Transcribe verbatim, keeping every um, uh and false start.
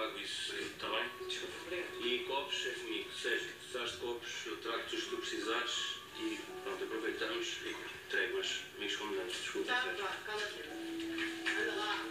pago isso, está bem? Desculpa, obrigado. E copos é comigo, ou seja, se precisares de copos, eu trago-te os que tu precisares e pronto, aproveitamos e entrego, mas amigos combinados, desculpa. Tá, vá, cala-te. Anda lá.